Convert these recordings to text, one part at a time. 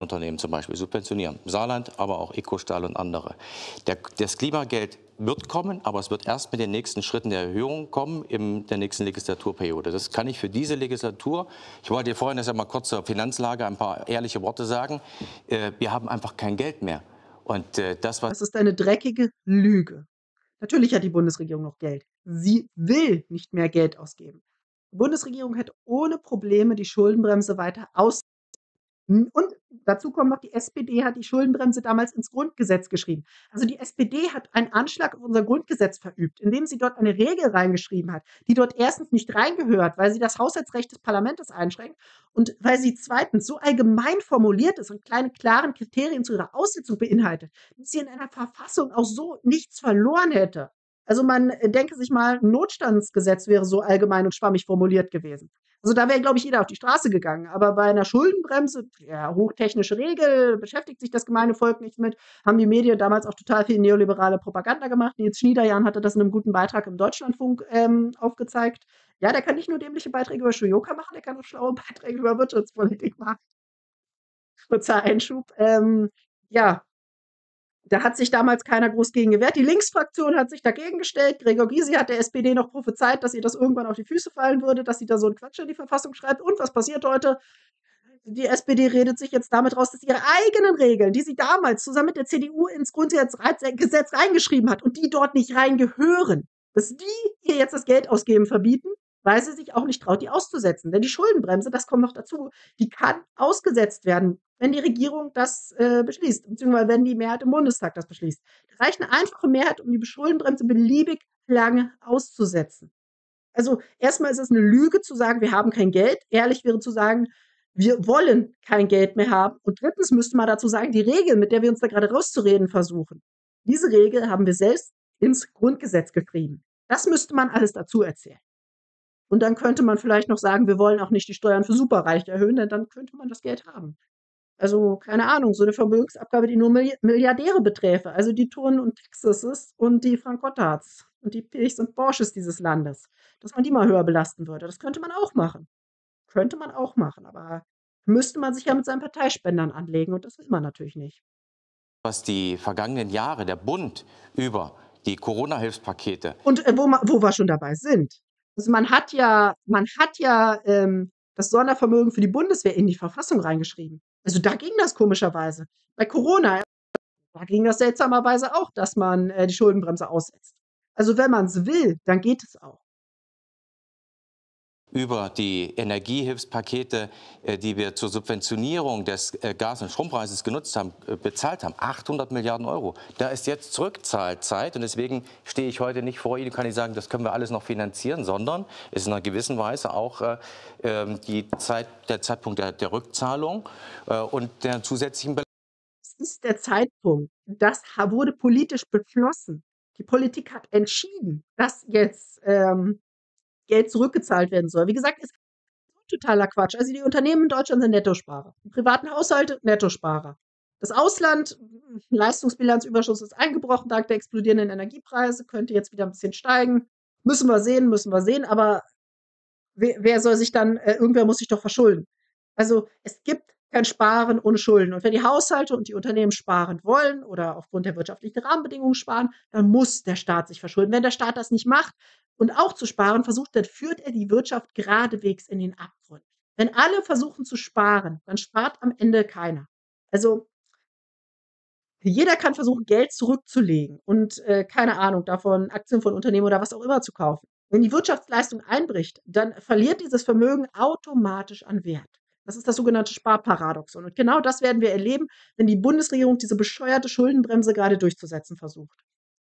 Unternehmen zum Beispiel subventionieren. Saarland, aber auch Ecostahl und andere. Das Klimageld wird kommen, aber es wird erst mit den nächsten Schritten der Erhöhung kommen in der nächsten Legislaturperiode. Das kann ich für diese Legislatur, ich wollte dir vorhin mal kurz zur Finanzlage ein paar ehrliche Worte sagen, wir haben einfach kein Geld mehr. Und das, was Das ist eine dreckige Lüge. Natürlich hat die Bundesregierung noch Geld. Sie will nicht mehr Geld ausgeben. Die Bundesregierung hätte ohne Probleme die Schuldenbremse weiter aus. Und dazu kommt noch, die SPD hat die Schuldenbremse damals ins Grundgesetz geschrieben. Also die SPD hat einen Anschlag auf unser Grundgesetz verübt, indem sie dort eine Regel reingeschrieben hat, die dort erstens nicht reingehört, weil sie das Haushaltsrecht des Parlaments einschränkt und weil sie zweitens so allgemein formuliert ist und keine klaren Kriterien zu ihrer Aussetzung beinhaltet, dass sie in einer Verfassung auch so nichts verloren hätte. Also man denke sich mal, ein Notstandsgesetz wäre so allgemein und schwammig formuliert gewesen. Also da wäre, glaube ich, jeder auf die Straße gegangen. Aber bei einer Schuldenbremse, ja, hochtechnische Regel, beschäftigt sich das gemeine Volk nicht mit, haben die Medien damals auch total viel neoliberale Propaganda gemacht. Nils Schniederjan hatte das in einem guten Beitrag im Deutschlandfunk aufgezeigt. Ja, der kann nicht nur dämliche Beiträge über Schuyoka machen, der kann auch schlaue Beiträge über Wirtschaftspolitik machen. Kurzer Einschub. Ja, da hat sich damals keiner groß gegen gewehrt. Die Linksfraktion hat sich dagegen gestellt. Gregor Gysi hat der SPD noch prophezeit, dass ihr das irgendwann auf die Füße fallen würde, dass sie da so einen Quatsch in die Verfassung schreibt. Und was passiert heute? Die SPD redet sich jetzt damit raus, dass ihre eigenen Regeln, die sie damals zusammen mit der CDU ins Grundgesetz reingeschrieben hat und die dort nicht reingehören, dass die ihr jetzt das Geld ausgeben verbieten, weil sie sich auch nicht traut, die auszusetzen. Denn die Schuldenbremse, das kommt noch dazu, die kann ausgesetzt werden, wenn die Regierung das beschließt, beziehungsweise wenn die Mehrheit im Bundestag das beschließt. Da reicht eine einfache Mehrheit, um die Schuldenbremse beliebig lange auszusetzen. Also erstmal ist es eine Lüge zu sagen, wir haben kein Geld. Ehrlich wäre zu sagen, wir wollen kein Geld mehr haben. Und drittens müsste man dazu sagen, die Regel, mit der wir uns da gerade rauszureden versuchen, diese Regel haben wir selbst ins Grundgesetz geschrieben. Das müsste man alles dazu erzählen. Und dann könnte man vielleicht noch sagen, wir wollen auch nicht die Steuern für Superreiche erhöhen, denn dann könnte man das Geld haben. Also, keine Ahnung, so eine Vermögensabgabe, die nur Milliardäre beträfe, also die Turnen und Texases und die Frank Gottards und die Pilchs und Borsches dieses Landes, dass man die mal höher belasten würde. Das könnte man auch machen. Könnte man auch machen, aber müsste man sich ja mit seinen Parteispendern anlegen und das will man natürlich nicht. die vergangenen Jahre der Bund über die Corona-Hilfspakete. Und wo wir schon dabei sind. Also man hat ja das Sondervermögen für die Bundeswehr in die Verfassung reingeschrieben. Also da ging das komischerweise. Bei Corona, da ging das seltsamerweise auch, dass man die Schuldenbremse aussetzt. Also wenn man es will, dann geht es auch. Über die Energiehilfspakete, die wir zur Subventionierung des Gas- und Strompreises genutzt haben, bezahlt haben, 800 Milliarden Euro. Da ist jetzt Zurückzahlzeit und deswegen stehe ich heute nicht vor Ihnen und kann nicht sagen, das können wir alles noch finanzieren, sondern es ist in einer gewissen Weise auch der Zeitpunkt der Rückzahlung und der zusätzlichen Belastung. Es ist der Zeitpunkt. Das wurde politisch beschlossen. Die Politik hat entschieden, dass jetzt Geld zurückgezahlt werden soll. Wie gesagt, ist totaler Quatsch. Also die Unternehmen in Deutschland sind Nettosparer. Die privaten Haushalte Nettosparer. Das Ausland, Leistungsbilanzüberschuss ist eingebrochen dank der explodierenden Energiepreise, könnte jetzt wieder ein bisschen steigen. Müssen wir sehen, aber wer soll sich dann, irgendwer muss sich doch verschulden. Also es gibt kein Sparen ohne Schulden. Und wenn die Haushalte und die Unternehmen sparen wollen oder aufgrund der wirtschaftlichen Rahmenbedingungen sparen, dann muss der Staat sich verschulden. Wenn der Staat das nicht macht und auch zu sparen versucht, dann führt er die Wirtschaft geradewegs in den Abgrund. Wenn alle versuchen zu sparen, dann spart am Ende keiner. Also jeder kann versuchen, Geld zurückzulegen und keine Ahnung, davon Aktien von Unternehmen oder was auch immer zu kaufen. Wenn die Wirtschaftsleistung einbricht, dann verliert dieses Vermögen automatisch an Wert. Das ist das sogenannte Sparparadoxon. Und genau das werden wir erleben, wenn die Bundesregierung diese bescheuerte Schuldenbremse gerade durchzusetzen versucht.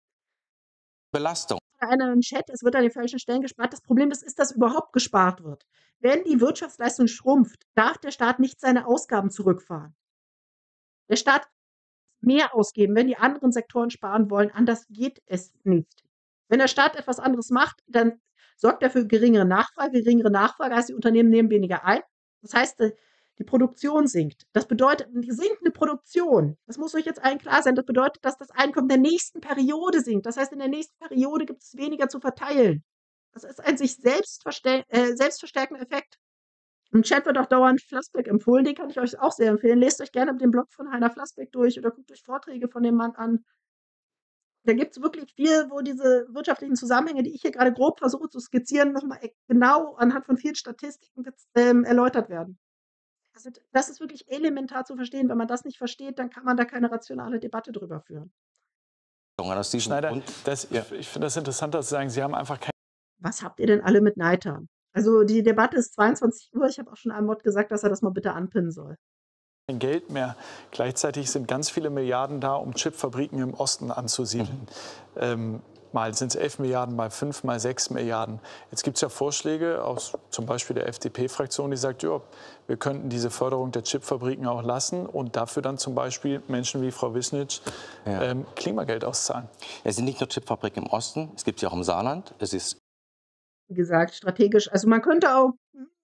Einer im Chat, es wird an den falschen Stellen gespart. Das Problem ist, dass überhaupt gespart wird. Wenn die Wirtschaftsleistung schrumpft, darf der Staat nicht seine Ausgaben zurückfahren. Der Staat mehr ausgeben, wenn die anderen Sektoren sparen wollen. Anders geht es nicht. Wenn der Staat etwas anderes macht, dann sorgt er für geringere Nachfrage. Geringere Nachfrage heißt, die Unternehmen nehmen weniger ein. Das heißt, die Produktion sinkt. Das bedeutet, die sinkende Produktion, das muss euch jetzt allen klar sein, das bedeutet, dass das Einkommen der nächsten Periode sinkt. Das heißt, in der nächsten Periode gibt es weniger zu verteilen. Das ist ein sich selbst verstärkender Effekt. Im Chat wird auch dauernd Flassbeck empfohlen, den kann ich euch auch sehr empfehlen. Lest euch gerne den Blog von Heiner Flassbeck durch oder guckt euch Vorträge von dem Mann an. Da gibt's wirklich viel, wo diese wirtschaftlichen Zusammenhänge, die ich hier gerade grob versuche zu skizzieren, noch mal genau anhand von vielen Statistiken jetzt, erläutert werden. Also, das ist wirklich elementar zu verstehen. Wenn man das nicht versteht, dann kann man da keine rationale Debatte drüber führen. Aus diesem Schneider, Grund, ich finde das interessant, dass Sie sagen, Sie haben einfach kein Was habt ihr denn alle mit Neidhardt? Also, die Debatte ist 22 Uhr. Ich habe auch schon einem Mod gesagt, dass er das mal bitte anpinnen soll. Geld mehr. Gleichzeitig sind ganz viele Milliarden da, um Chipfabriken im Osten anzusiedeln. Mal sind es 11 Milliarden, mal 5, mal 6 Milliarden. Jetzt gibt es ja Vorschläge aus zum Beispiel der FDP-Fraktion, die sagt, ja, wir könnten diese Förderung der Chipfabriken auch lassen und dafür dann zum Beispiel Menschen wie Frau Wisnitsch Klimageld auszahlen. es sind nicht nur Chipfabriken im Osten, es gibt sie auch im Saarland. Es ist Wie gesagt, strategisch. Also, man könnte auch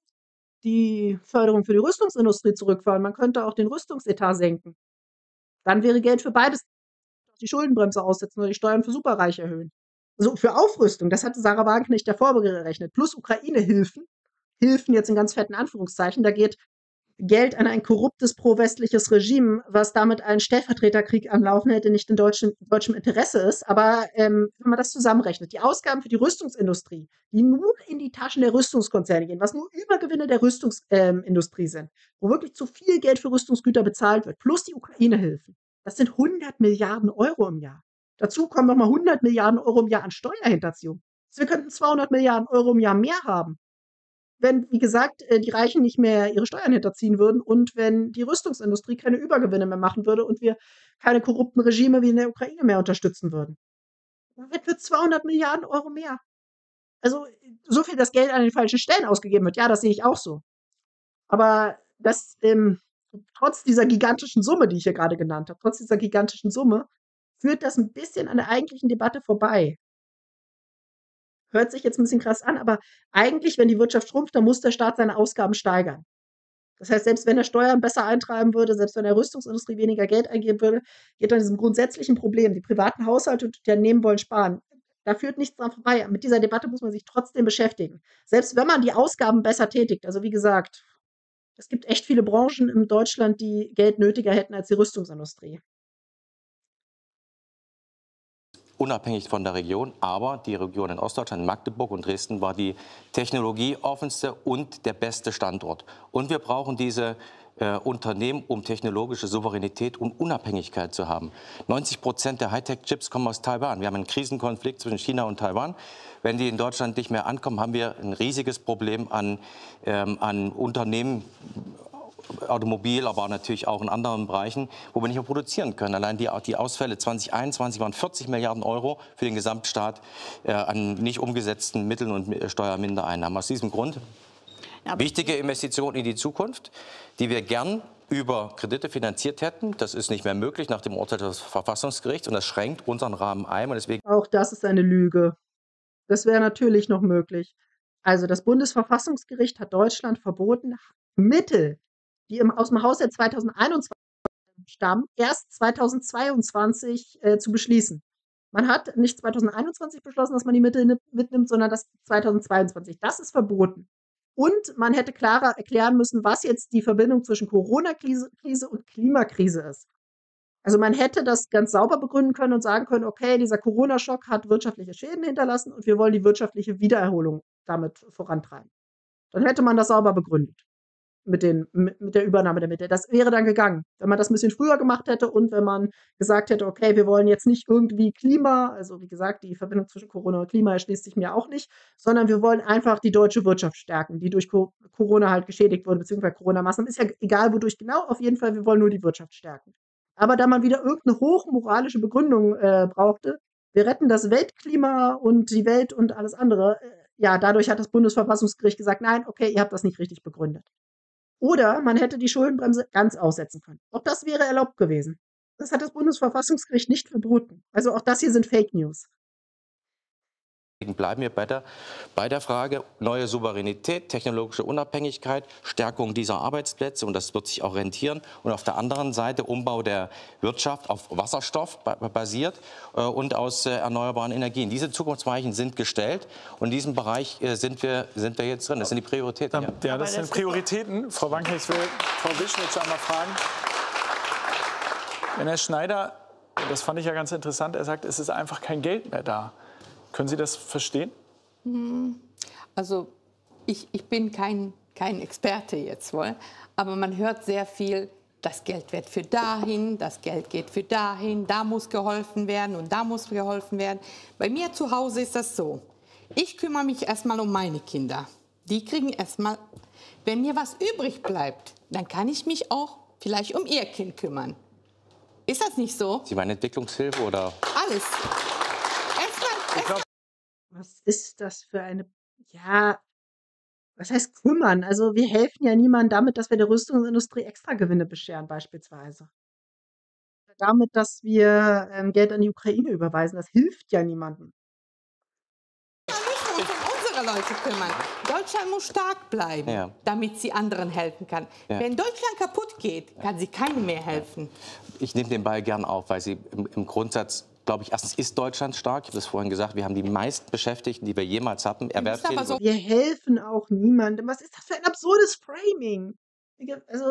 die Förderung für die Rüstungsindustrie zurückfahren. Man könnte auch den Rüstungsetat senken. Dann wäre Geld für beides, die Schuldenbremse aussetzen oder die Steuern für Superreiche erhöhen. So für Aufrüstung, das hatte Sarah Wagenknecht davor gerechnet, plus Ukraine-Hilfen, Hilfen jetzt in ganz fetten Anführungszeichen, da geht Geld an ein korruptes pro-westliches Regime, was damit einen Stellvertreterkrieg am Laufen hätte, nicht in deutschem Interesse ist. Aber wenn man das zusammenrechnet, die Ausgaben für die Rüstungsindustrie, die nur in die Taschen der Rüstungskonzerne gehen, was nur Übergewinne der Rüstungsindustrie sind, wo wirklich zu viel Geld für Rüstungsgüter bezahlt wird, plus die Ukraine-Hilfen, das sind 100 Milliarden Euro im Jahr. Dazu kommen nochmal 100 Milliarden Euro im Jahr an Steuerhinterziehung. Also wir könnten 200 Milliarden Euro im Jahr mehr haben, wenn, wie gesagt, die Reichen nicht mehr ihre Steuern hinterziehen würden und wenn die Rüstungsindustrie keine Übergewinne mehr machen würde und wir keine korrupten Regime wie in der Ukraine mehr unterstützen würden. Dann hätten wir 200 Milliarden Euro mehr. Also so viel das Geld an den falschen Stellen ausgegeben wird, ja, das sehe ich auch so. Aber das, trotz dieser gigantischen Summe, die ich hier gerade genannt habe, trotz dieser gigantischen Summe, führt das ein bisschen an der eigentlichen Debatte vorbei. Hört sich jetzt ein bisschen krass an, aber eigentlich, wenn die Wirtschaft schrumpft, dann muss der Staat seine Ausgaben steigern. Das heißt, selbst wenn er Steuern besser eintreiben würde, selbst wenn der Rüstungsindustrie weniger Geld eingeben würde, geht an diesem grundsätzlichen Problem, die privaten Haushalte und die Unternehmen wollen sparen. Da führt nichts dran vorbei. Mit dieser Debatte muss man sich trotzdem beschäftigen. Selbst wenn man die Ausgaben besser tätigt. Also wie gesagt, es gibt echt viele Branchen in Deutschland, die Geld nötiger hätten als die Rüstungsindustrie. unabhängig von der Region, aber die Region in Ostdeutschland, Magdeburg und Dresden, war die technologieoffenste und der beste Standort. Und wir brauchen diese Unternehmen, um technologische Souveränität und Unabhängigkeit zu haben. 90% der Hightech-Chips kommen aus Taiwan. Wir haben einen Krisenkonflikt zwischen China und Taiwan. Wenn die in Deutschland nicht mehr ankommen, haben wir ein riesiges Problem an Unternehmen, Automobil, aber natürlich auch in anderen Bereichen, wo wir nicht mehr produzieren können. Allein die Ausfälle 2021 waren 40 Milliarden Euro für den Gesamtstaat an nicht umgesetzten Mitteln und Steuermindereinnahmen. Aus diesem Grund wichtige Investitionen in die Zukunft, die wir gern über Kredite finanziert hätten. Das ist nicht mehr möglich nach dem Urteil des Verfassungsgerichts und das schränkt unseren Rahmen ein. Und deswegen Auch das ist eine Lüge. Das wäre natürlich noch möglich. Also das Bundesverfassungsgericht hat Deutschland verboten, Mittel, die aus dem Haushalt 2021 stammen, erst 2022 zu beschließen. Man hat nicht 2021 beschlossen, dass man die Mittel mitnimmt, sondern das 2022. Das ist verboten. Und man hätte klarer erklären müssen, was jetzt die Verbindung zwischen Corona-Krise und Klimakrise ist. Also man hätte das ganz sauber begründen können und sagen können, okay, dieser Corona-Schock hat wirtschaftliche Schäden hinterlassen und wir wollen die wirtschaftliche Wiedererholung damit vorantreiben. Dann hätte man das sauber begründet mit der Übernahme der Mittel. Das wäre dann gegangen, wenn man das ein bisschen früher gemacht hätte und wenn man gesagt hätte, okay, wir wollen jetzt nicht irgendwie Klima, also wie gesagt, die Verbindung zwischen Corona und Klima erschließt sich mir auch nicht, sondern wir wollen einfach die deutsche Wirtschaft stärken, die durch Corona halt geschädigt wurde, beziehungsweise Corona-Maßnahmen. Ist ja egal, wodurch genau, auf jeden Fall, wir wollen nur die Wirtschaft stärken. Aber da man wieder irgendeine hochmoralische Begründung brauchte, wir retten das Weltklima und die Welt und alles andere, ja, dadurch hat das Bundesverfassungsgericht gesagt, nein, okay, ihr habt das nicht richtig begründet. Oder man hätte die Schuldenbremse ganz aussetzen können. Auch das wäre erlaubt gewesen. Das hat das Bundesverfassungsgericht nicht verboten. Also auch das hier sind Fake News. Deswegen bleiben wir bei der Frage neue Souveränität, technologische Unabhängigkeit, Stärkung dieser Arbeitsplätze, und das wird sich auch rentieren. Und auf der anderen Seite Umbau der Wirtschaft auf Wasserstoff basiert und aus erneuerbaren Energien. Diese Zukunftsweichen sind gestellt, und in diesem Bereich sind wir jetzt drin. Das sind die Prioritäten. Ja. Ja, das sind Prioritäten. Frau Wanke, ich will Frau Wischnitz einmal fragen. Wenn Herr Schneider, das fand ich ja ganz interessant, er sagt, es ist einfach kein Geld mehr da. Können Sie das verstehen? Also ich bin kein Experte jetzt wohl, aber man hört sehr viel, das Geld wird für dahin, das Geld geht für dahin, da muss geholfen werden und da muss geholfen werden. Bei mir zu Hause ist das so, ich kümmere mich erstmal um meine Kinder. Die kriegen erstmal, wenn mir was übrig bleibt, dann kann ich mich auch vielleicht um ihr Kind kümmern. Ist das nicht so? Sie meinen Entwicklungshilfe oder? Alles. Was ist das für eine, ja, was heißt kümmern? Also wir helfen ja niemandem damit, dass wir der Rüstungsindustrie Extragewinne bescheren beispielsweise. Damit, dass wir Geld an die Ukraine überweisen, das hilft ja niemandem. Wir müssen uns um unsere Leute kümmern. Deutschland muss stark bleiben, Ja. damit sie anderen helfen kann. Ja. Wenn Deutschland kaputt geht, kann sie keinem mehr helfen. Ich nehme den Ball gern auf, weil Sie im Grundsatz, glaube ich, erstens ist Deutschland stark. Ich habe das vorhin gesagt, wir haben die meisten Beschäftigten, die wir jemals hatten. aber so- Wir helfen auch niemandem. Was ist das für ein absurdes Framing? Also,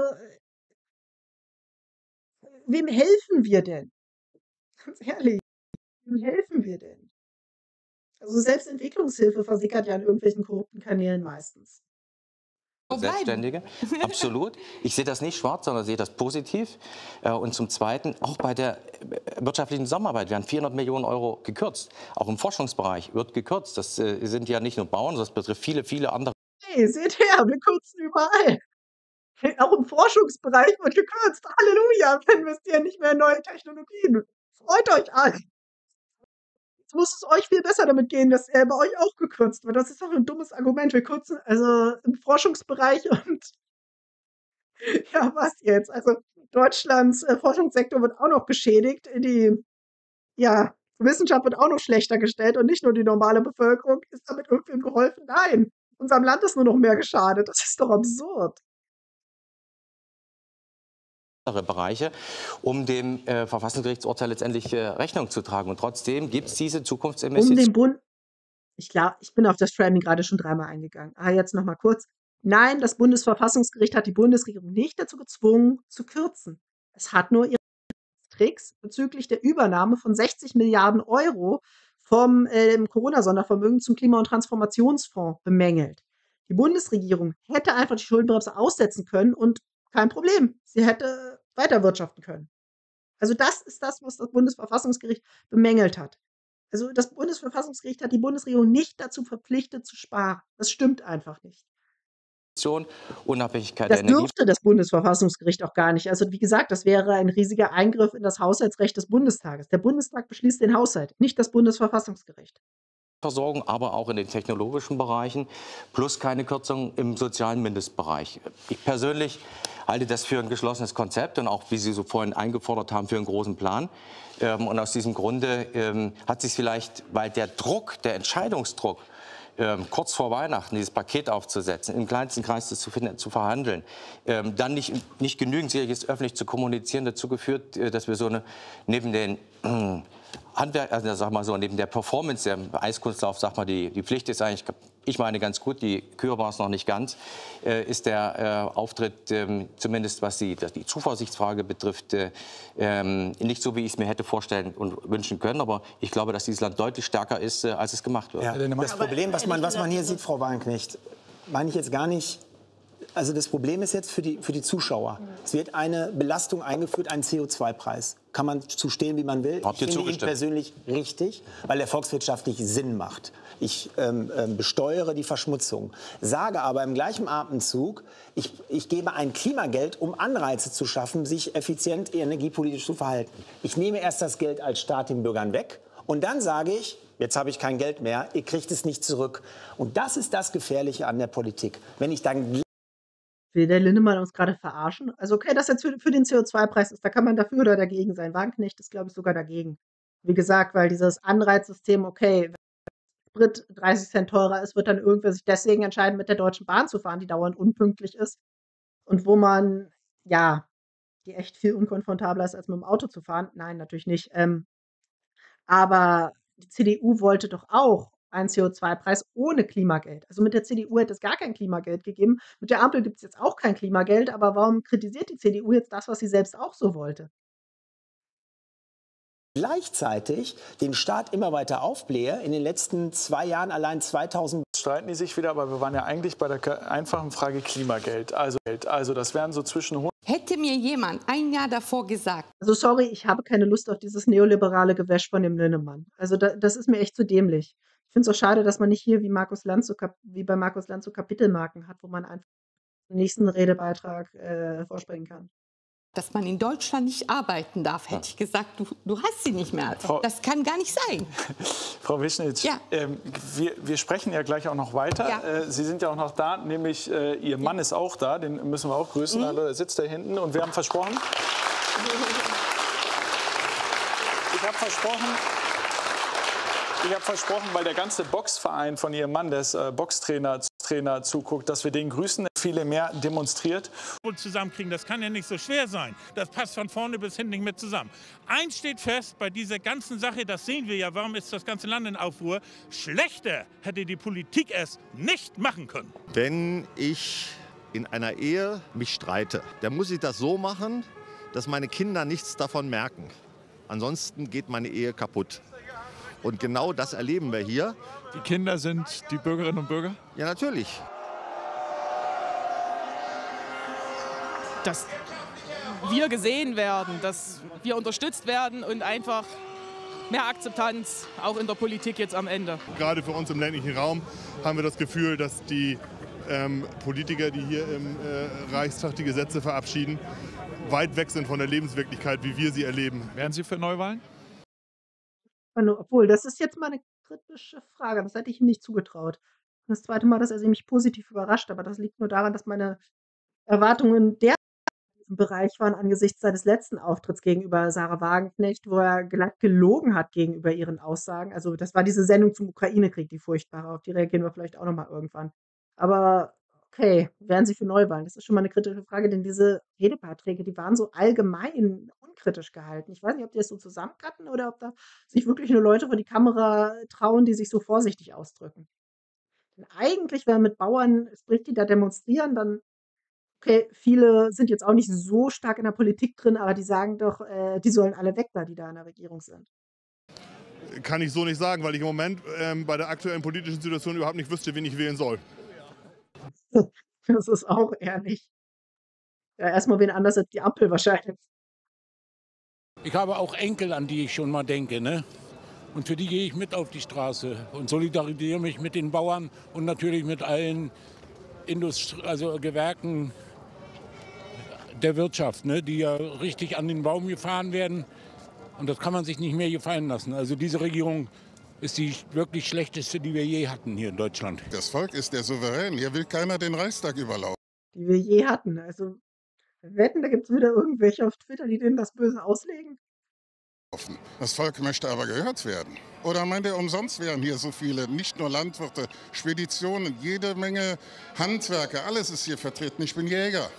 wem helfen wir denn? Ganz ehrlich, wem helfen wir denn? Also selbst Entwicklungshilfe versickert ja in irgendwelchen korrupten Kanälen meistens. Wo bleiben? Selbstständige, absolut. Ich sehe das nicht schwarz, sondern sehe das positiv. Und zum Zweiten, auch bei der wirtschaftlichen Zusammenarbeit werden 400 Millionen Euro gekürzt. Auch im Forschungsbereich wird gekürzt. Das sind ja nicht nur Bauern, sondern das betrifft viele, viele andere. Hey, seht her, wir kürzen überall. Auch im Forschungsbereich wird gekürzt. Halleluja, wir investieren nicht mehr in neue Technologien. Freut euch alle. Jetzt muss es euch viel besser damit gehen, dass bei euch auch gekürzt wird. Das ist doch ein dummes Argument. Wir kürzen also im Forschungsbereich und ja, was jetzt? Also Deutschlands Forschungssektor wird auch noch geschädigt. Die ja, Wissenschaft wird auch noch schlechter gestellt und nicht nur die normale Bevölkerung. Ist damit irgendwem geholfen? Nein. Unserem Land ist nur noch mehr geschadet. Das ist doch absurd. Bereiche, um dem Verfassungsgerichtsurteil letztendlich Rechnung zu tragen. Und trotzdem gibt es diese Um Zukunftsinvestitionen. den Bund. Ich bin auf das Framing gerade schon dreimal eingegangen. Jetzt noch mal kurz. Nein, das Bundesverfassungsgericht hat die Bundesregierung nicht dazu gezwungen, zu kürzen. Es hat nur ihre Tricks bezüglich der Übernahme von 60 Milliarden Euro vom Corona-Sondervermögen zum Klima- und Transformationsfonds bemängelt. Die Bundesregierung hätte einfach die Schuldenbremse aussetzen können und kein Problem. Sie hätte weiter wirtschaften können. Also das ist das, was das Bundesverfassungsgericht bemängelt hat. Also das Bundesverfassungsgericht hat die Bundesregierung nicht dazu verpflichtet zu sparen. Das stimmt einfach nicht. Unabhängigkeit Das der Energie. dürfte das Bundesverfassungsgericht auch gar nicht. Also wie gesagt, das wäre ein riesiger Eingriff in das Haushaltsrecht des Bundestages. Der Bundestag beschließt den Haushalt, nicht das Bundesverfassungsgericht. Versorgung, aber auch in den technologischen Bereichen, plus keine Kürzung im sozialen Mindestbereich. Ich persönlich halte das für ein geschlossenes Konzept und auch, wie Sie so vorhin eingefordert haben, für einen großen Plan. Und aus diesem Grunde hat sich vielleicht, weil der Druck, der Entscheidungsdruck, kurz vor Weihnachten dieses Paket aufzusetzen, im kleinsten Kreis das zu verhandeln, dann nicht genügend sicherlich öffentlich zu kommunizieren, dazu geführt, dass wir so eine neben den Handwerk, also sag mal so, neben der Performance, der Eiskunstlauf, sag mal, die Pflicht ist eigentlich, ich meine ganz gut, die Kür war es noch nicht ganz, ist der Auftritt, zumindest was die Zuversichtsfrage betrifft, nicht so, wie ich es mir hätte vorstellen und wünschen können. Aber ich glaube, dass dieses Land deutlich stärker ist, als es gemacht wird. Ja, das Problem, was man hier sieht, Frau Wagenknecht, meine ich jetzt gar nicht. Also das Problem ist jetzt für die Zuschauer. Es wird eine Belastung eingeführt, ein CO2-Preis. Kann man zu stehen, wie man will. Habt ihr Ich finde ihn zugestimmt? persönlich richtig, weil er volkswirtschaftlich Sinn macht. Ich besteuere die Verschmutzung, sage aber im gleichen Atemzug, ich gebe ein Klimageld, um Anreize zu schaffen, sich effizient energiepolitisch zu verhalten. Ich nehme erst das Geld als Staat den Bürgern weg und dann sage ich, jetzt habe ich kein Geld mehr, ihr kriegt es nicht zurück. Und das ist das Gefährliche an der Politik. Wenn ich dann Will der Linnemann uns gerade verarschen? Also okay, dass jetzt für den CO2-Preis ist, da kann man dafür oder dagegen sein. Wagenknecht ist, glaube ich, sogar dagegen. Wie gesagt, weil dieses Anreizsystem, okay, Sprit 30 Cent teurer ist, wird dann irgendwer sich deswegen entscheiden, mit der Deutschen Bahn zu fahren, die dauernd unpünktlich ist und wo man, ja, die echt viel unkomfortabler ist, als mit dem Auto zu fahren. Nein, natürlich nicht. Aber die CDU wollte doch auch einen CO2-Preis ohne Klimageld. Also mit der CDU hätte es gar kein Klimageld gegeben. Mit der Ampel gibt es jetzt auch kein Klimageld. Aber warum kritisiert die CDU jetzt das, was sie selbst auch so wollte? Gleichzeitig den Staat immer weiter aufblähe. In den letzten 2 Jahren allein 2000. Streiten die sich wieder, aber wir waren ja eigentlich bei der einfachen Frage Klimageld. Also das wären so zwischen 100. Hätte mir jemand ein Jahr davor gesagt, Also sorry, ich habe keine Lust auf dieses neoliberale Gewäsch von dem Linnemann. Also das ist mir echt zu dämlich. Ich finde es auch schade, dass man nicht hier wie wie bei Markus Lanz so Kapitelmarken hat, wo man einfach den nächsten Redebeitrag vorspringen kann. dass man in Deutschland nicht arbeiten darf, hätte ich gesagt, du hast sie nicht mehr. Das kann gar nicht sein. Frau Wischnitz, Ja. wir sprechen ja gleich auch noch weiter. Ja. Sie sind ja auch noch da, nämlich Ihr Mann ist auch da, den müssen wir auch grüßen. Hallo, er sitzt da hinten und wir haben versprochen. Ich habe versprochen, weil der ganze Boxverein von Ihrem Mann, der Boxtrainer zuguckt, dass wir den grüßen. Viele mehr demonstriert. Zusammenkriegen, das kann ja nicht so schwer sein. Das passt von vorne bis hinten nicht mehr zusammen. Eins steht fest bei dieser ganzen Sache, das sehen wir ja, warum ist das ganze Land in Aufruhr? Schlechter hätte die Politik es nicht machen können. Wenn ich in einer Ehe mich streite, dann muss ich das so machen, dass meine Kinder nichts davon merken. Ansonsten geht meine Ehe kaputt. Und genau das erleben wir hier. Die Kinder sind die Bürgerinnen und Bürger? Ja, natürlich. Dass wir gesehen werden, dass wir unterstützt werden und einfach mehr Akzeptanz auch in der Politik jetzt am Ende. Gerade für uns im ländlichen Raum haben wir das Gefühl, dass die Politiker, die hier im Reichstag die Gesetze verabschieden, weit weg sind von der Lebenswirklichkeit, wie wir sie erleben. Wären Sie für Neuwahlen? Obwohl, das ist jetzt mal eine kritische Frage. Das hätte ich ihm nicht zugetraut. Das zweite Mal, dass er mich positiv überrascht. Aber das liegt nur daran, dass meine Erwartungen in diesem Bereich waren angesichts seines letzten Auftritts gegenüber Sarah Wagenknecht, wo er glatt gelogen hat gegenüber ihren Aussagen. Also das war diese Sendung zum Ukraine-Krieg, die furchtbare. Auf die reagieren wir vielleicht auch noch mal irgendwann. Aber okay, wären Sie für Neuwahlen? Das ist schon mal eine kritische Frage, denn diese Redebeiträge, die waren so allgemein unkritisch gehalten. Ich weiß nicht, ob die das so zusammencutten oder ob da sich wirklich nur Leute vor die Kamera trauen, die sich so vorsichtig ausdrücken. Denn eigentlich, wenn mit Bauern sprich, die da demonstrieren, dann, okay, viele sind jetzt auch nicht so stark in der Politik drin, aber die sagen doch, die sollen alle weg da, die da in der Regierung sind. Kann ich so nicht sagen, weil ich im Moment bei der aktuellen politischen Situation überhaupt nicht wüsste, wen ich wählen soll. Das ist auch ehrlich. Ja, erstmal wen anders als die Ampel wahrscheinlich. Ich habe auch Enkel, an die ich schon mal denke, ne? Und für die gehe ich mit auf die Straße und solidarisiere mich mit den Bauern und natürlich mit allen Gewerken der Wirtschaft, ne? Die ja richtig an den Baum gefahren werden. Und das kann man sich nicht mehr gefallen lassen. Also diese Regierung ist die wirklich schlechteste, die wir je hatten hier in Deutschland. Das Volk ist der Souverän. Hier will keiner den Reichstag überlaufen. Die wir je hatten. Also wetten, da gibt es wieder irgendwelche auf Twitter, die denen das Böse auslegen. Das Volk möchte aber gehört werden. Oder meint ihr, umsonst wären hier so viele, nicht nur Landwirte, Speditionen, jede Menge Handwerker, alles ist hier vertreten. Ich bin Jäger.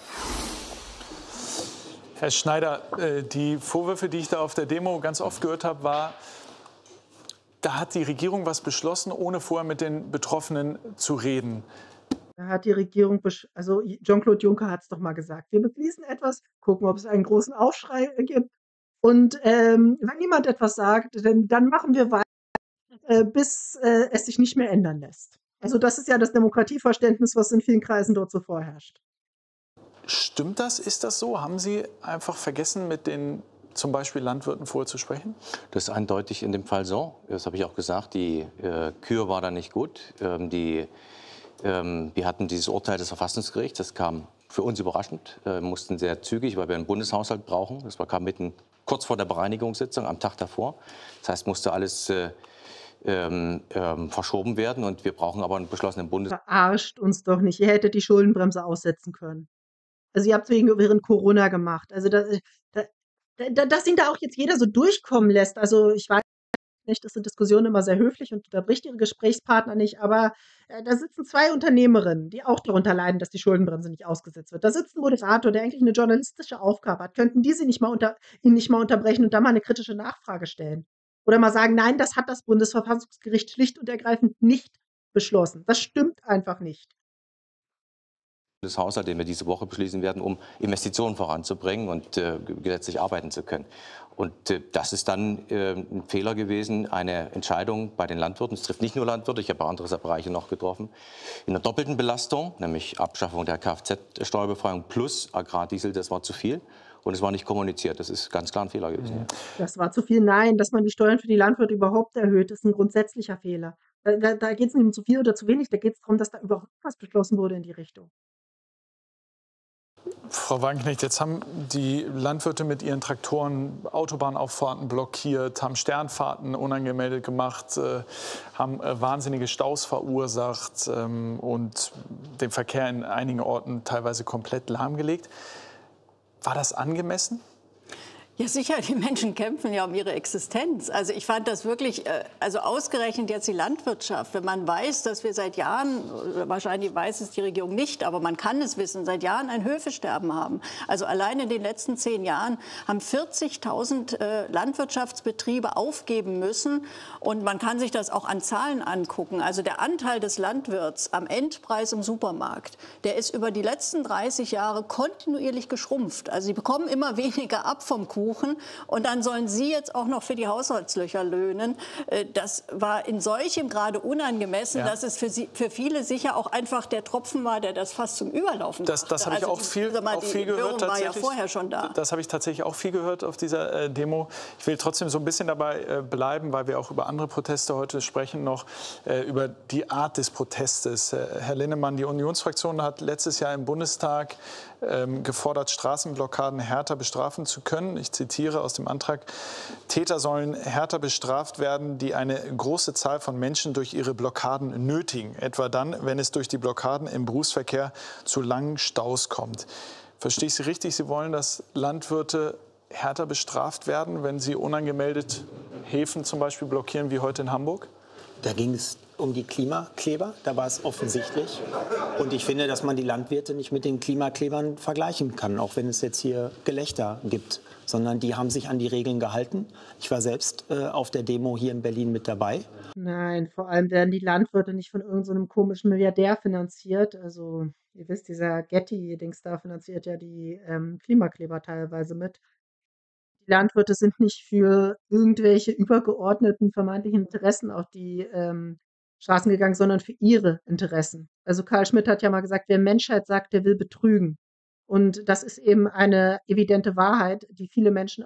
Herr Schneider, die Vorwürfe, die ich da auf der Demo ganz oft gehört habe, war, da hat die Regierung was beschlossen, ohne vorher mit den Betroffenen zu reden. Da hat die Regierung, also Jean-Claude Juncker hat es doch mal gesagt, wir beschließen etwas, gucken, ob es einen großen Aufschrei gibt. Und wenn niemand etwas sagt, dann machen wir weiter, bis es sich nicht mehr ändern lässt. Also das ist ja das Demokratieverständnis, was in vielen Kreisen dort so vorherrscht. Stimmt das? Ist das so? Haben Sie einfach vergessen, mit den zum Beispiel Landwirten vorzusprechen? Das ist eindeutig in dem Fall so. Das habe ich auch gesagt. Die Kür war da nicht gut. Wir hatten dieses Urteil des Verfassungsgerichts. Das kam für uns überraschend. Mussten sehr zügig, weil wir einen Bundeshaushalt brauchen. Das kam kurz vor der Bereinigungssitzung, am Tag davor. Das heißt, musste alles verschoben werden. Und wir brauchen aber einen beschlossenen Verarscht uns doch nicht. Ihr hättet die Schuldenbremse aussetzen können. Also ihr habt es während Corona gemacht. Also dass ihn da auch jetzt jeder so durchkommen lässt. Also ich weiß, nicht, ist eine Diskussion immer sehr höflich und unterbricht ihre Gesprächspartner nicht, aber da sitzen 2 Unternehmerinnen, die auch darunter leiden, dass die Schuldenbremse nicht ausgesetzt wird. Da sitzt ein Moderator, der eigentlich eine journalistische Aufgabe hat. Könnten die ihn nicht mal unterbrechen und da mal eine kritische Nachfrage stellen? Oder mal sagen, nein, das hat das Bundesverfassungsgericht schlicht und ergreifend nicht beschlossen. Das stimmt einfach nicht. Das Haushalt, den wir diese Woche beschließen werden, um Investitionen voranzubringen und gesetzlich arbeiten zu können. Und das ist dann ein Fehler gewesen, eine Entscheidung bei den Landwirten. Es trifft nicht nur Landwirte, ich habe auch andere Bereiche noch getroffen, in einer doppelten Belastung, nämlich Abschaffung der Kfz-Steuerbefreiung plus Agrardiesel, das war zu viel. Und es war nicht kommuniziert. Das ist ganz klar ein Fehler gewesen. Das war zu viel. Nein, dass man die Steuern für die Landwirte überhaupt erhöht, ist ein grundsätzlicher Fehler. Da geht es nicht um zu viel oder zu wenig, da geht es darum, dass da überhaupt was beschlossen wurde in die Richtung. Frau Wagenknecht, jetzt haben die Landwirte mit ihren Traktoren Autobahnauffahrten blockiert, haben Sternfahrten unangemeldet gemacht, haben wahnsinnige Staus verursacht und den Verkehr in einigen Orten teilweise komplett lahmgelegt. War das angemessen? Ja, sicher, die Menschen kämpfen ja um ihre Existenz. Also ich fand das wirklich, also ausgerechnet jetzt die Landwirtschaft, wenn man weiß, dass wir seit Jahren, wahrscheinlich weiß es die Regierung nicht, aber man kann es wissen, seit Jahren ein Höfesterben haben. Also allein in den letzten 10 Jahren haben 40.000 Landwirtschaftsbetriebe aufgeben müssen und man kann sich das auch an Zahlen angucken. Also der Anteil des Landwirts am Endpreis im Supermarkt, der ist über die letzten 30 Jahre kontinuierlich geschrumpft. Also sie bekommen immer weniger ab vom Kuchen. Und dann sollen Sie jetzt auch noch für die Haushaltslöcher löhnen. Das war in solchem Grade unangemessen, dass es für viele sicher auch einfach der Tropfen war, der das fast zum Überlaufen brachte. Das habe ich auch viel gehört. War ja vorher schon da. Das habe ich tatsächlich auch viel gehört auf dieser Demo. Ich will trotzdem so ein bisschen dabei bleiben, weil wir auch über andere Proteste heute sprechen, noch über die Art des Protestes. Herr Linnemann, die Unionsfraktion hat letztes Jahr im Bundestag gefordert, Straßenblockaden härter bestrafen zu können. Ich zitiere aus dem Antrag: Täter sollen härter bestraft werden, die eine große Zahl von Menschen durch ihre Blockaden nötigen, etwa dann, wenn es durch die Blockaden im Berufsverkehr zu langen Staus kommt. Verstehe ich Sie richtig? Sie wollen, dass Landwirte härter bestraft werden, wenn sie unangemeldet Häfen zum Beispiel blockieren, wie heute in Hamburg? Da ging es um die Klimakleber, da war es offensichtlich. Und ich finde, dass man die Landwirte nicht mit den Klimaklebern vergleichen kann, auch wenn es jetzt hier Gelächter gibt, sondern die haben sich an die Regeln gehalten. Ich war selbst auf der Demo hier in Berlin mit dabei. Nein, vor allem werden die Landwirte nicht von irgendeinem so einem komischen Milliardär finanziert. Also, ihr wisst, dieser Getty-Dings da finanziert ja die Klimakleber teilweise mit. Die Landwirte sind nicht für irgendwelche übergeordneten vermeintlichen Interessen auf die Straßen gegangen, sondern für ihre Interessen. Also Karl Schmitt hat ja mal gesagt, wer Menschheit sagt, der will betrügen. Und das ist eben eine evidente Wahrheit, die vielen Menschen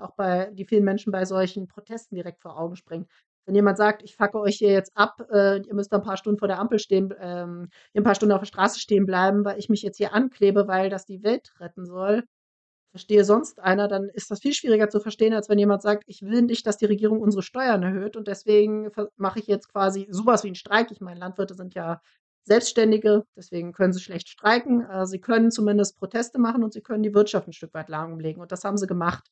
bei solchen Protesten direkt vor Augen springt. Wenn jemand sagt, ich facke euch hier jetzt ab, ihr müsst ein paar Stunden vor der Ampel stehen, ein paar Stunden auf der Straße stehen bleiben, weil ich mich jetzt hier anklebe, weil das die Welt retten soll, verstehe sonst einer, dann ist das viel schwieriger zu verstehen, als wenn jemand sagt, ich will nicht, dass die Regierung unsere Steuern erhöht und deswegen mache ich jetzt quasi sowas wie einen Streik. Ich meine, Landwirte sind ja Selbstständige, deswegen können sie schlecht streiken. Sie können zumindest Proteste machen und sie können die Wirtschaft ein Stück weit lahmlegen und das haben sie gemacht.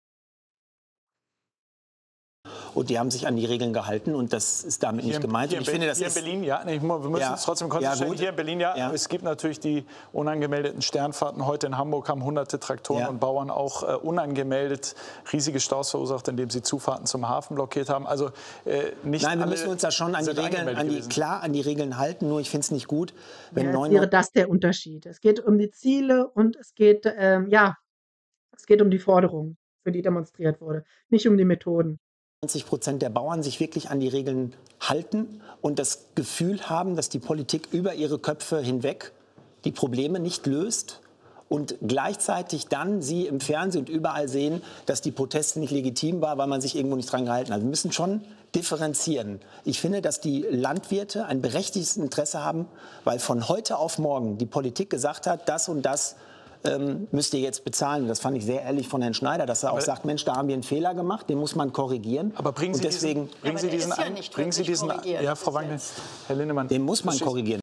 Und die haben sich an die Regeln gehalten und das ist damit nicht gemeint. Hier in Berlin, ja, wir müssen uns trotzdem konzentrieren. Hier in Berlin, es gibt natürlich die unangemeldeten Sternfahrten. Heute in Hamburg haben hunderte Traktoren und Bauern auch unangemeldet riesige Staus verursacht, indem sie Zufahrten zum Hafen blockiert haben. Also nicht Nein, wir müssen uns da schon an die Regeln halten, nur ich finde es nicht gut, wenn wäre das der Unterschied. Es geht um die Ziele und es geht um die Forderungen, für die demonstriert wurde, nicht um die Methoden. 90% der Bauern sich wirklich an die Regeln halten und das Gefühl haben, dass die Politik über ihre Köpfe hinweg die Probleme nicht löst und gleichzeitig dann sie im Fernsehen und überall sehen, dass die Proteste nicht legitim waren, weil man sich irgendwo nicht dran gehalten hat. Wir müssen schon differenzieren. Ich finde, dass die Landwirte ein berechtigtes Interesse haben, weil von heute auf morgen die Politik gesagt hat, das und das müsst ihr jetzt bezahlen. Das fand ich sehr ehrlich von Herrn Schneider, dass er auch sagt, Mensch, da haben wir einen Fehler gemacht, den muss man korrigieren. Aber bringen Sie diesen, Frau Wagenknecht, Herr Linnemann, den muss man korrigieren.